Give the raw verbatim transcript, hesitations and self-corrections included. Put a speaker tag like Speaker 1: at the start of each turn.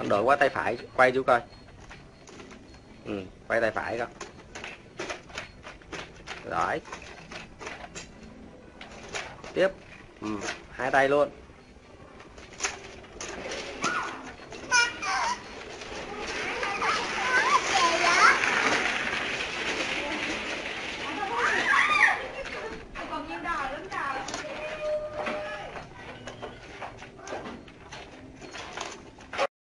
Speaker 1: Anh đổi qua tay phải, quay chú coi. Ừ, quay tay phải coi. Rồi. Tiếp. Ừ, hai tay luôn.